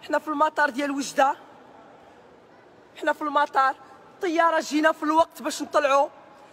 حنا في المطار ديال وجده، حنا في المطار. الطياره جينا في الوقت باش نطلعوا.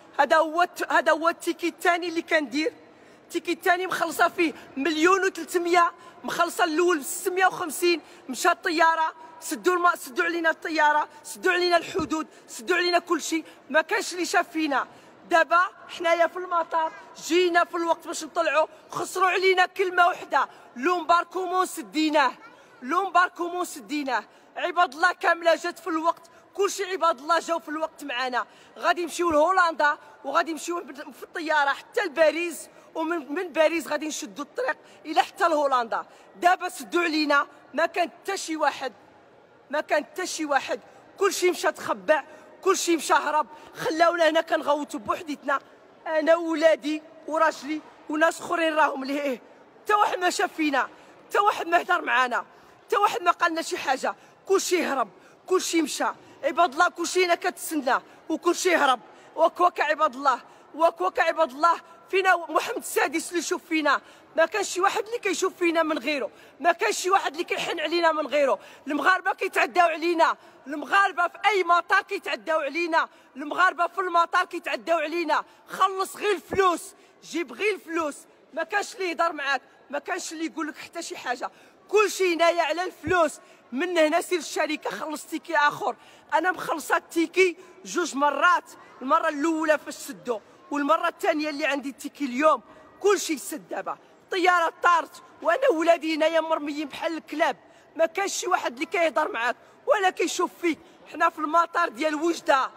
هذا هو التيكي الثاني اللي كندير. التيكي الثاني مخلصه فيه 1,300,000، مخلصه الاول ب 650. مشى الطياره، سدوا علينا الطياره، سدوا علينا الحدود، سدوا علينا كل شيء، ما كانش اللي شاف فينا. دابا حنايا في المطار جينا في الوقت باش نطلعوا، خسروا علينا كلمه وحده: لومباركومون سديناه، لومباركومون سديناه. عباد الله كامله جات في الوقت، كلشي عباد الله جاو في الوقت معنا. غادي نمشيو لهولندا وغادي نمشيو في الطياره حتى لباريس، ومن باريس غادي نشدوا الطريق الى حتى لهولندا. دابا سدوا علينا، ما كان حتى شي واحد، ما كان حتى شي واحد، كلشي مشى تخبع، كلشي مشى هرب. خلاونا هنا كنغوتوا بوحديتنا، انا وولادي وراجلي وناس اخرين راهم ليه. حتى واحد ما شاف فينا، حتى واحد ما هدر معانا، حتى واحد ما قالنا شي حاجه. كلشي هرب، كلشي مشى. عباد الله كلشي هنا كتسنى وكلشي هرب. وكوكا عباد الله، وكوكا عباد الله. فينا محمد السادس اللي يشوف فينا، ما كانش شي واحد اللي كيشوف فينا من غيره، ما كانش شي واحد اللي كيحن علينا من غيره. المغاربه كيتعداو علينا، المغاربه في اي مطار كيتعداو علينا، المغاربه في المطار كيتعداو علينا. خلص غير الفلوس، جيب غير الفلوس، ما كانش اللي يهضر معاك، ما كانش اللي يقول لك حتى شي حاجه. كلشي هنايا على الفلوس. من هنا سير الشركه خلص تيكي اخر. انا مخلصه التيكي 2 مرات، المره الاولى فاش سدوا، والمره الثانيه اللي عندي التيكي اليوم. كلشي سد دابا. الطياره طارت وانا ولادي هنايا مرميين بحال الكلاب، ما كانش شي واحد اللي كيهضر معاك ولا كيشوف فيك. حنا في المطار ديال وجده،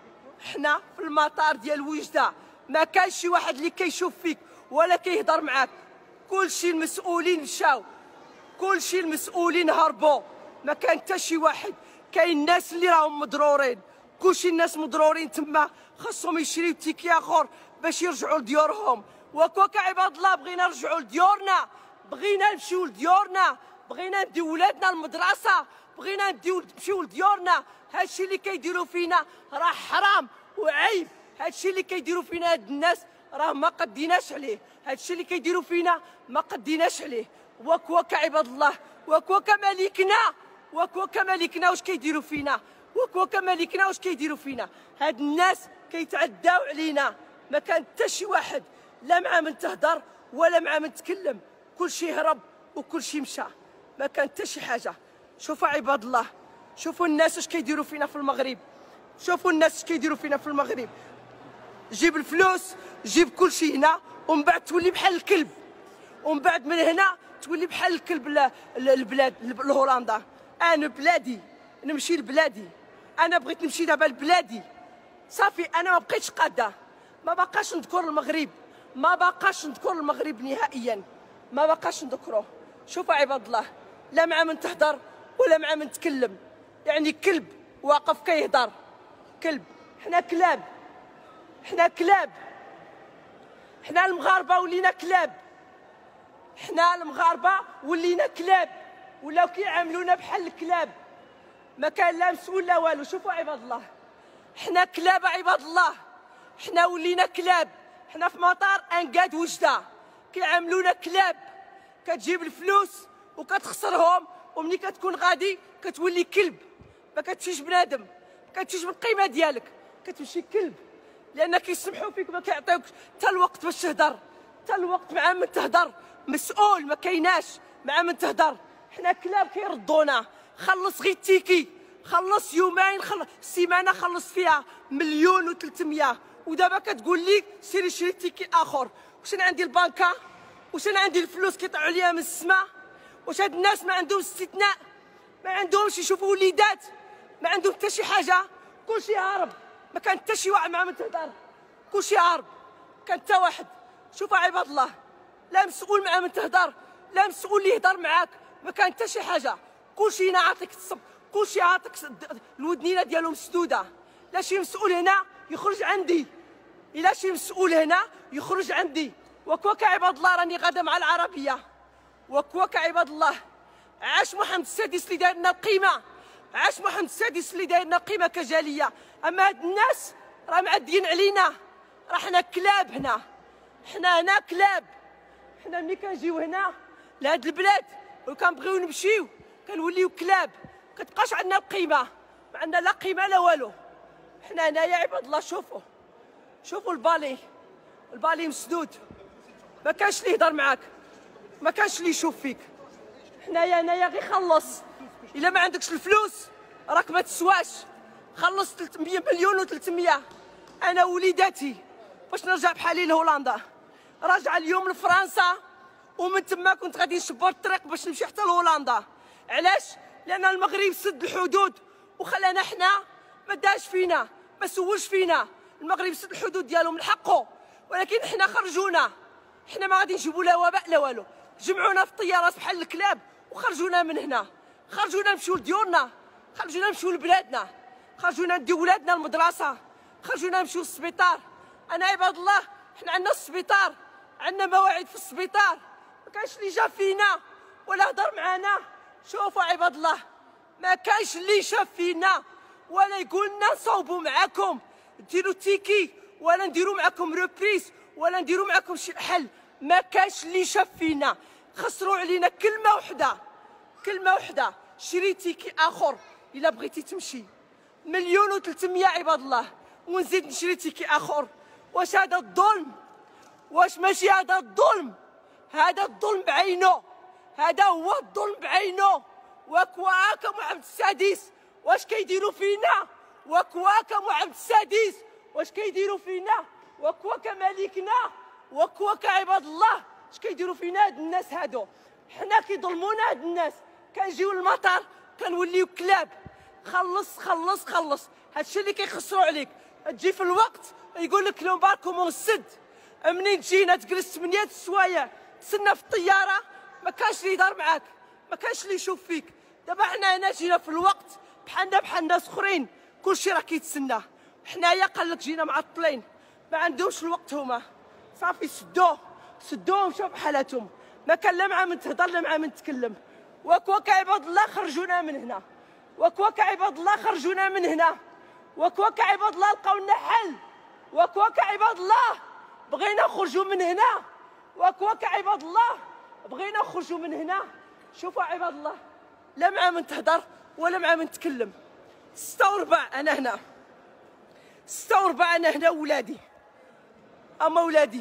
حنا في المطار ديال وجده، ما كانش شي واحد اللي كيشوف فيك ولا كيهضر معاك. كلشي المسؤولين مشاو، كلشي المسؤولين هربوا، ما كان حتى شي واحد. كاين الناس اللي راهم مضرورين، كلشي الناس مضرورين تما، خاصهم يشريو تيكي اخر باش يرجعوا لديورهم. وكوكا عباد الله بغينا نرجعوا لديورنا، بغينا نمشيو لديورنا، بغينا نديو ولادنا المدرسه، بغينا نمشيو لديورنا. هادشي اللي كيديروا فينا راه حرام وعيب. هادشي اللي كيديروا فينا هاد الناس راه ما قديناش عليه، هادشي اللي كيديروا فينا ما قديناش عليه. وكوكا عباد الله، وكوكا ملكنا، وكوكا ملكنا واش كيديروا فينا، وكوكا ملكنا واش كيديروا فينا. هاد الناس كيتعداو علينا، ما كان حتى شي واحد لا مع من تهدر ولا مع من تكلم. كلشي هرب وكلشي مشى، ما كان حتى شي حاجه. شوفوا عباد الله، شوفوا الناس واش كيديروا فينا في المغرب، شوفوا الناس واش كيديروا فينا في المغرب. جيب الفلوس، جيب كلشي هنا، ومن بعد تولي بحال الكلب، ومن بعد من هنا تولي بحال الكلب البلاد لهولندا. انا بلادي نمشي لبلادي، انا بغيت نمشي دابا لبلادي صافي. انا ما بقيتش قاده، ما بقاش نذكر المغرب، ما بقاش نذكر المغرب نهائيا، ما بقاش نذكره. شوفوا عباد الله، لا مع من تهدر ولا مع من تكلم، يعني كلب واقف كيهضر، كلب. حنا كلاب، حنا كلاب، حنا المغاربه ولينا كلاب، حنا المغاربه ولينا كلاب، ولاو كيعاملونا بحال الكلاب، ما كان لا مسؤول لا والو. شوفوا عباد الله، حنا كلاب عباد الله، حنا ولينا كلاب. حنا في مطار انقاد وجده كيعاملونا كلاب، كتجيب الفلوس وكتخسرهم، ومني كتكون غادي كتولي كلب، ما كتمشيش بنادم، ما كتمشيش بالقيمه ديالك، كتمشي كلب. لان كيسمحوا فيك، ما كيعطيوكش حتى الوقت باش تهدر، حتى الوقت مع من تهدر. مسؤول ما كايناش مع من تهدر. حنا كلاب كيردونا. خلص غير التيكي، خلص يومين، سيمانه خلص فيها 1,300,000، ودابا كتقول لي سيري شري تيكي اخر. واش انا عندي البنكه؟ واش انا عندي الفلوس كيطلعوا ليا من السماء؟ واش هاد الناس ما عندهم استثناء؟ ما عندهمش يشوفوا وليدات؟ ما عندهم حتى شي حاجه؟ كلشي هارب، ما كان حتى شي واحد مع من تهدر، كلشي هارب، كان حتى واحد. شوفوا عباد الله، لا مسؤول مع من تهدر، لا مسؤول اللي يهضر معاك، ما كان حتى شي حاجه. كلشي هنا عاطيك الصب، كلشي عاطيك الودنينه ديالهم مسدوده. لا شي مسؤول هنا يخرج عندي، الا شي مسؤول هنا يخرج عندي. وكوكا عباد الله راني غادا مع العربيه، وكوكا عباد الله. عاش محمد السادس اللي داير لنا القيمه، عاش محمد السادس اللي داير لنا قيمه كجاليه. اما هاد الناس راه معديين علينا، راه حنا كلاب هنا، حنا هنا كلاب. حنا ملي كنجيو هنا لهاد البلاد وكنبغيو نمشيو كنوليو كلاب، كتبقاش عندنا القيمه، ما عندنا لا قيمه لا والو. حنا هنايا عباد الله شوفوا البالي مسدود، ما كانش اللي يهضر معاك، ما كانش اللي يشوف فيك. حنايا هنايا غير خلص، الا ما عندكش الفلوس راك ما تسواش. خلص 300 مليون و300. انا وليداتي باش نرجع بحالي لهولندا، راجعه اليوم لفرنسا، ومن تما كنت غادي نشبر الطريق باش نمشي حتى لهولندا. علاش؟ لان المغرب سد الحدود وخلانا حنا ما داش فينا، ما سولش فينا. المغرب سد الحدود ديالو من حقه، ولكن حنا خرجونا. حنا ما غادي نجيبوا لا وباء لا والو. جمعونا في الطيارات بحال الكلاب وخرجونا من هنا. خرجونا نمشيو لديورنا، خرجونا نمشيو لبلادنا، خرجونا نديو ولادنا المدرسه، خرجونا نمشيو للسبيطار. انا عباد الله حنا عندنا السبيطار، عندنا مواعيد في السبيطار، ما كانش اللي جا فينا ولا هضر معانا. شوفوا عباد الله، ما كانش اللي شاف فينا ولا يقول لنا نصوبوا معاكم ديروا تيكي ولا نديروا معاكم روبريس ولا نديروا معاكم شي حل. ما كانش اللي شاف فينا. خسروا علينا كلمه وحده، شري تيكي اخر الا بغيتي تمشي. 1,300,000 عباد الله، ونزيد نشري تيكي اخر. واش هذا الظلم؟ واش ماشي هذا الظلم؟ هذا الظلم بعينه، هذا هو الظلم بعينه. وكواكا محمد السادس واش كيديروا فينا؟ وكواكا محمد السادس واش كيديروا فينا؟ وكواكا ملكنا، وكواكا عباد الله اش كيديروا فينا هاد الناس هادو؟ حنا كيظلمونا هاد الناس، كنجيو للمطار كنوليو كلاب. خلص هادشي اللي كيخسروا عليك. تجي في الوقت يقول لك لو باركم سد. منين تجينا تجلس 8 السوايع تسنى في الطياره، ما كانش اللي يدار معاك، ما كانش اللي يشوف فيك. دابا حنا هنا جينا في الوقت بحالنا بحال الناس اخرين، كلشي راه كيتسنى. حنايا قال لك جينا معطلين، ما عندهمش الوقت هما، صافي سدوه ومشاو بحالاتهم. ما كان لا مع من تهضر لا مع من تكلم. وكواك عباد الله خرجونا من هنا، وكواك عباد الله خرجونا من هنا، وكواك عباد الله لقاو لنا حل، وكواك عباد الله بغينا نخرجوا من هنا، وكواك عباد الله بغينا نخرجوا من هنا. شوفوا عباد الله، لا مع من تهضر ولا مع من تكلم. 6 أنا هنا، 6 أنا هنا ولادي، أما ولادي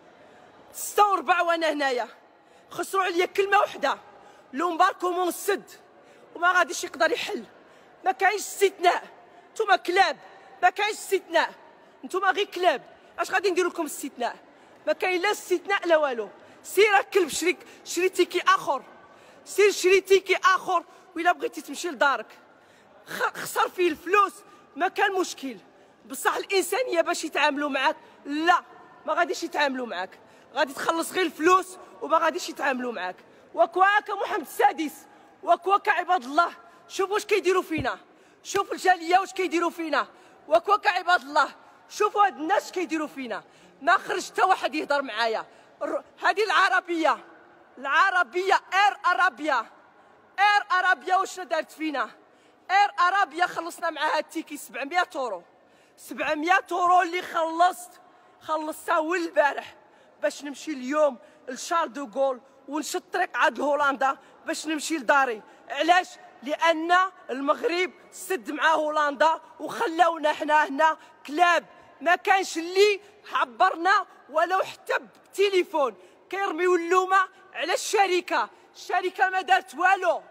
6 وأنا هنايا. خسروا عليا كلمة وحدة، لو مباركم سد وما غاديش يقدر يحل. ما كاينش استثناء، نتوما كلاب، ما كاينش استثناء، نتوما غير كلاب. اش غادي ندير لكم استثناء؟ ما كاين لا استثناء لا والو. سير كلب شري تيكي اخر، سير شري تيكي اخر، وإلا بغيتي تمشي لدارك خسر فيه الفلوس ما كان مشكل. بصح الانسانيه باش يتعاملوا معاك لا، ما غاديش يتعاملوا معاك، غادي تخلص غير الفلوس وما غاديش يتعاملوا معاك. وكواك محمد السادس، وكواك عباد الله، شوفوا واش كيديروا فينا، شوفوا الجاليه واش كيديروا فينا. وكواك عباد الله، شوفوا هاد الناس كيديروا فينا. ما خرج حتى واحد يهضر معايا. هذه العربيه اير ارابيا واش دارت فينا؟ اير ارابيا خلصنا معاها التيكي 700 يورو، 700 يورو اللي خلصتها اول البارح باش نمشي اليوم لشارل دوغول ونشد الطريق عاد لهولندا باش نمشي لداري. علاش؟ لان المغرب سد مع هولندا وخلاونا حنا هنا كلاب. ما كانش اللي عبرنا ولو حتى بالتليفون. كيرميو اللومه على الشركه ما دارت والو،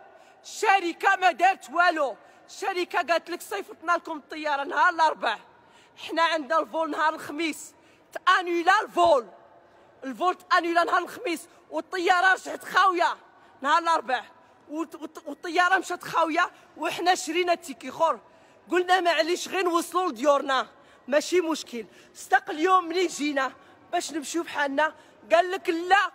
الشركه قالت لك صيفطنا لكم الطياره نهار الاربعاء، حنا عندنا الفول نهار الخميس، تانيلا الفول تانيلا نهار الخميس، والطياره رجعت خاويه نهار الاربعاء، والطياره مشات خاويه، وحنا شرينا التيكي اخر. قلنا معليش غير نوصلوا لديورنا ماشي مشكل. صدق اليوم منين جينا باش نمشيو بحالنا قال لك لا،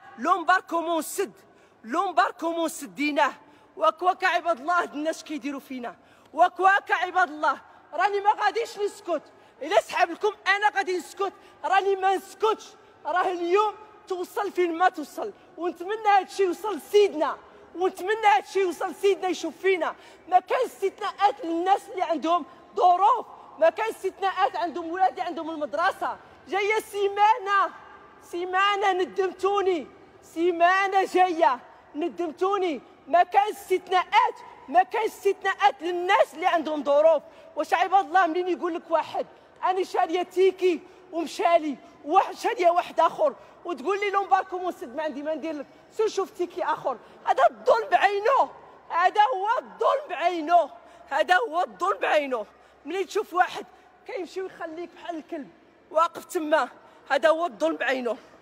لومبار كومون سديناه. وكواك عباد الله هاد الناس كيديروا فينا، وكواك عباد الله راني ما غاديش نسكت. الا سحاب لكم انا غادي نسكت، راني ما نسكتش. راه اليوم توصل فين ما توصل، ونتمنى هادشي يوصل لسيدنا، ونتمنى هادشي يوصل لسيدنا يشوف فينا. ما كاين استثناءات للناس اللي عندهم ظروف، ما كاين استثناءات عندهم ولادي عندهم المدرسه. جايه سيمانه ندمتوني، سيمانه جايه ندمتوني. ما كاين استثناءات، ما كاين استثناءات للناس اللي عندهم ظروف. واش عباد الله منين يقول لك واحد انا شاريه تيكي ومشالي، وواحد شاريه واحد اخر وتقول لي لون باركم ونسد ما عندي ما ندير لك، سير شوف تيكي اخر. هذا الظلم بعينه، هذا هو الظلم بعينه، هذا هو الظلم بعينه. ملي تشوف واحد كيمشي ويخليك بحال الكلب واقف تما، هذا هو الظلم بعينه.